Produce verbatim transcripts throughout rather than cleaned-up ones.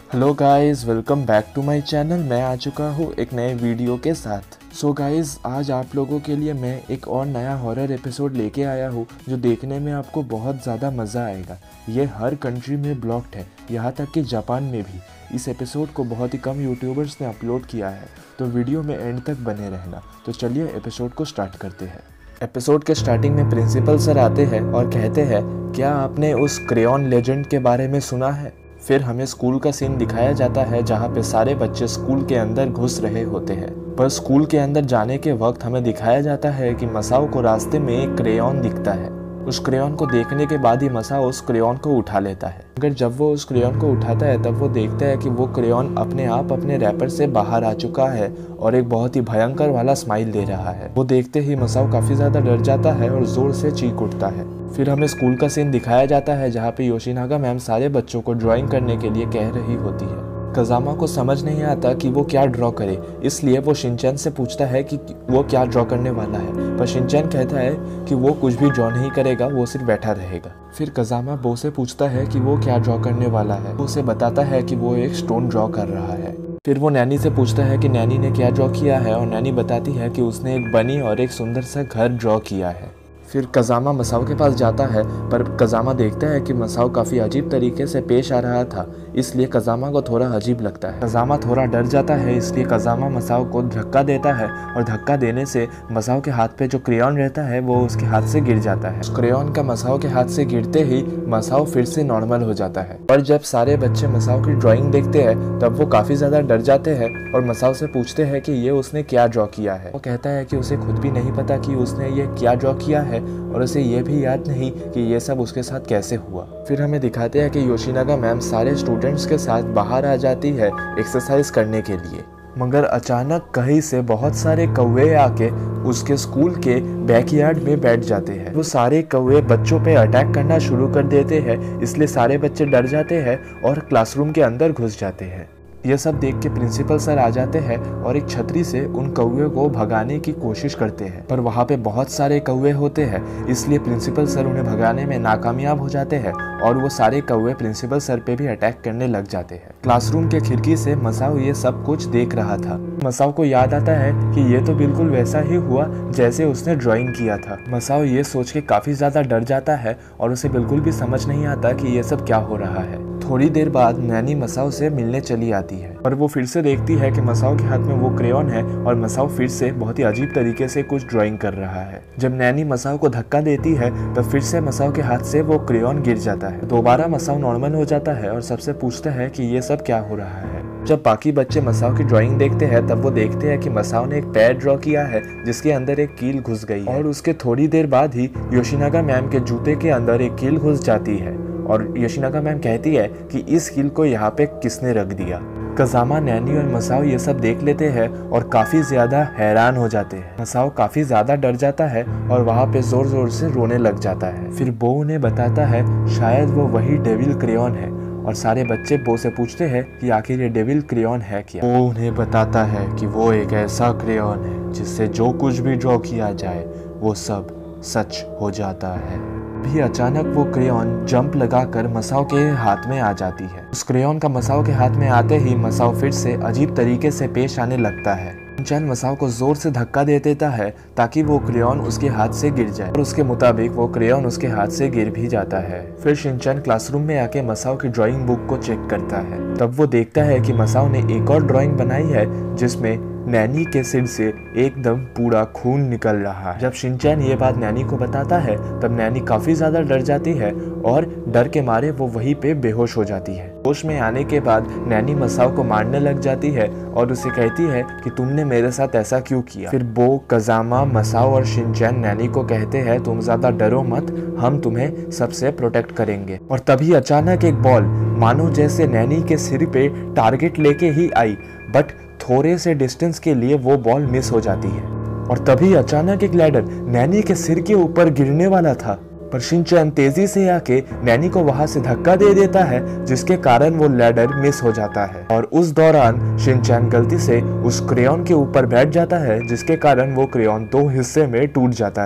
Hello guys, welcome back to my channel. मैं आ चुका हूँ एक नए वीडियो के साथ। सो so गाइस, आज आप लोगों के लिए मैं एक और नया हॉरर एपिसोड लेके आया हूँ जो देखने में आपको बहुत ज़्यादा मज़ा आएगा। ये हर कंट्री में ब्लॉक्ड है, यहाँ तक कि जापान में भी। इस एपिसोड को बहुत ही कम यूट्यूबर्स ने अपलोड किया है, तो वीडियो में एंड तक बने रहना। तो चलिए एपिसोड को स्टार्ट करते हैं। एपिसोड के स्टार्टिंग में प्रिंसिपल सर आते हैं और कहते हैं, क्या आपने उस क्रेयॉन लेजेंड के बारे में सुना है? फिर हमें स्कूल का सीन दिखाया जाता है जहाँ पे सारे बच्चे स्कूल के अंदर घुस रहे होते हैं। पर स्कूल के अंदर जाने के वक्त हमें दिखाया जाता है कि मसाओ को रास्ते में एक क्रेयॉन दिखता है। उस क्रेयॉन को देखने के बाद ही मसाओ उस क्रेयॉन को उठा लेता है। अगर जब वो उस क्रेयॉन को उठाता है तब वो देखता है कि वो क्रेयॉन अपने आप अपने रैपर से बाहर आ चुका है और एक बहुत ही भयंकर वाला स्माइल दे रहा है। वो देखते ही मसाओ काफी ज्यादा डर जाता है और जोर से चीख उठता है। फिर हमें स्कूल का सीन दिखाया जाता है जहाँ पे योशिनागा मैम सारे बच्चों को ड्राइंग करने के लिए कह रही होती है। कजामा को समझ नहीं आता कि वो क्या ड्रॉ करे, इसलिए वो शिनचैन से पूछता है कि वो क्या ड्रॉ करने वाला है। पर शिनचैन कहता है कि वो कुछ भी ड्रॉ नहीं करेगा, वो सिर्फ बैठा रहेगा। फिर कजामा बो से पूछता है कि वो क्या ड्रॉ करने वाला है। वो उसे बताता है कि वो एक स्टोन ड्रॉ कर रहा है। फिर वो नैनी से पूछता है कि नैनी ने क्या ड्रॉ किया है, और नैनी बताती है कि उसने एक बनी और एक सुंदर सा घर ड्रॉ किया है। फिर कजामा मसाओ के पास जाता है, पर कजामा देखता है कि मसाओ काफ़ी अजीब तरीके से पेश आ रहा था, इसलिए कजामा को थोड़ा अजीब लगता है। कजामा थोड़ा डर जाता है, इसलिए कजामा मसाओ को धक्का देता है और धक्का देने से मसाओ के हाथ पे जो क्रेयॉन रहता है वो उसके हाथ से गिर जाता है। क्रेयॉन का मसाओ के हाथ से गिरते ही मसाओ फिर से नॉर्मल हो जाता है। पर जब सारे बच्चे मसाओ की ड्राइंग देखते हैं तब वो काफ़ी ज़्यादा डर जाते हैं और मसाओ से पूछते हैं कि ये उसने क्या ड्रॉ किया है। वो कहता है कि उसे खुद भी नहीं पता कि उसने ये क्या ड्रॉ किया है और उसे ये भी याद नहीं कि ये सब उसके साथ कैसे हुआ। फिर हमें दिखाते हैं कि योशिनागा मैम सारे स्टूडेंट्स के साथ बाहर आ जाती है एक्सरसाइज करने के लिए। मगर अचानक कहीं से बहुत सारे कौवे आके उसके स्कूल के बैकयार्ड में बैठ जाते हैं। वो सारे कौवे बच्चों पे अटैक करना शुरू कर देते हैं, इसलिए सारे बच्चे डर जाते हैं और क्लासरूम के अंदर घुस जाते हैं। यह सब देख के प्रिंसिपल सर आ जाते हैं और एक छतरी से उन कौवे को भगाने की कोशिश करते हैं, पर वहाँ पे बहुत सारे कौवे होते हैं, इसलिए प्रिंसिपल सर उन्हें भगाने में नाकामयाब हो जाते हैं और वो सारे कौवे प्रिंसिपल सर पे भी अटैक करने लग जाते हैं। क्लासरूम के खिड़की से मसाओ ये सब कुछ देख रहा था। मसाओ को याद आता है कि ये तो बिल्कुल वैसा ही हुआ जैसे उसने ड्राइंग किया था। मसाओ ये सोच के काफी ज्यादा डर जाता है और उसे बिल्कुल भी समझ नहीं आता कि ये सब क्या हो रहा है। थोड़ी देर बाद नैनी मसाओ से मिलने चली आती है और वो फिर से देखती है कि मसाओ के हाथ में वो क्रेयॉन है और मसाओ फिर से बहुत ही अजीब तरीके से कुछ ड्राइंग कर रहा है। जब नैनी मसाओ को धक्का देती है तब फिर से मसाओ के हाथ से वो क्रेयॉन गिर जाता है। दोबारा मसाओ नॉर्मल हो जाता है और सबसे पूछता है कि ये सब क्या हो रहा है। जब बाकी बच्चे मसाओ की ड्राइंग देखते हैं तब वो देखते हैं कि मसाओ ने एक पैर ड्रॉ किया है जिसके अंदर एक कील घुस गई है और उसके थोड़ी देर बाद ही योशिनागा मैम के जूते के अंदर एक कील घुस जाती है और योशिनागा मैम कहती है कि इस कील को यहाँ पे किसने रख दिया। कजामा, नैनी और मसाओ ये सब देख लेते हैं और काफी ज्यादा हैरान हो जाते हैं। मसाओ काफी ज्यादा डर जाता है और वहाँ पे जोर जोर से रोने लग जाता है। फिर बो उन्हें बताता है शायद वो वही डेविल क्रेयॉन है और सारे बच्चे बो से पूछते हैं कि आखिर ये डेविल क्रेयॉन है क्या। वो उन्हें बताता है कि वो एक ऐसा क्रेयॉन है जिससे जो कुछ भी ड्रॉ किया जाए वो सब सच हो जाता है। भी अचानक वो क्रेयॉन जंप लगाकर मसाओ के हाथ में आ जाती है। उस क्रेयॉन का मसाओ के हाथ में आते ही मसाओ फिर से अजीब तरीके से पेश आने लगता है। शिनचैन मसाओ को जोर से धक्का दे देता है ताकि वो क्रेयॉन उसके हाथ से गिर जाए और उसके मुताबिक वो क्रेयॉन उसके हाथ से गिर भी जाता है। फिर शिनचैन क्लासरूम में आके मसाओ की ड्राइंग बुक को चेक करता है। तब वो देखता है कि मसाओ ने एक और ड्राइंग बनाई है जिसमें नैनी के सिर से एकदम पूरा खून निकल रहा है। जब शिनचैन ये बात नैनी को बताता है तब नैनी काफी ज्यादा डर जाती है और डर के मारे वो वहीं पे बेहोश हो जाती है। होश में आने के बाद नैनी मसाओ को मारने लग जाती है और उसे कहती है कि तुमने मेरे साथ ऐसा क्यों किया। फिर बो, कजामा, मसाओ और शिनचैन नैनी को कहते हैं तुम ज्यादा डरो मत, हम तुम्हें सबसे प्रोटेक्ट करेंगे। और तभी अचानक एक बॉल मानो जैसे नैनी के सिर पे टारगेट लेके ही आई, बट थोड़े से डिस्टेंस के लिए वो बॉल मिस हो जाती है। और तभी अचानक एक लैडर नैनी के सिर के ऊपर गिरने वाला था, पर शिनचैन तेजी से आके नैनी को वहां से धक्का दे देता है जिसके कारण वो लैडर मिस हो जाता है। और उस दौरान शिनचैन गलती से उस क्रेयॉन के ऊपर बैठ जाता है जिसके कारण वो क्रेयॉन दो हिस्से में टूट जाता है।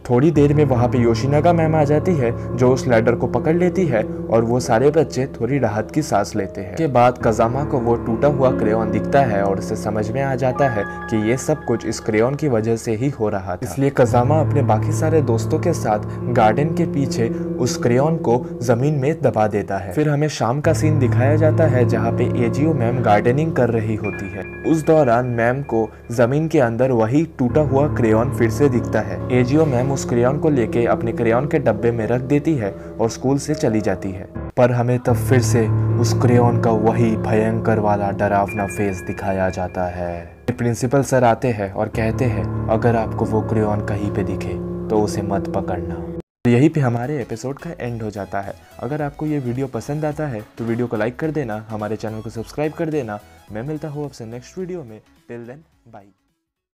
थोड़ी देर में वहाँ पे योशिनागा मैम आ जाती है जो उस लैडर को पकड़ लेती है और वो सारे बच्चे थोड़ी राहत की सांस लेते हैं। के बाद कजामा को वो टूटा हुआ क्रेयॉन दिखता है और उसे समझ में आ जाता है कि ये सब कुछ इस क्रेयॉन की वजह से ही हो रहा था। इसलिए कजामा अपने बाकी सारे दोस्तों के साथ गार्डन के पीछे उस क्रेयॉन को जमीन में दबा देता है। फिर हमें शाम का सीन दिखाया जाता है जहाँ पे एजियो मैम गार्डनिंग कर रही होती है। उस दौरान मैम को जमीन के अंदर वही टूटा हुआ क्रेयॉन फिर से दिखता है। एजियो मैम उस क्रेयॉन को लेके अपने क्रेयॉन के डब्बे में रख देती है और स्कूल से चली जाती है। पर हमें तब फिर से उस क्रेयॉन का वही भयंकर वाला डरावना फेस दिखाया जाता है। प्रिंसिपल सर आते हैं और कहते हैं अगर आपको वो क्रेयॉन कहीं पे दिखे तो उसे मत पकड़ना। यहीं पे हमारे एपिसोड का एंड हो जाता है। अगर आपको ये वीडियो पसंद आता है तो वीडियो को लाइक कर देना, हमारे चैनल को सब्सक्राइब कर देना। मैं मिलता हूँ आपसे नेक्स्ट वीडियो में। Till then bye.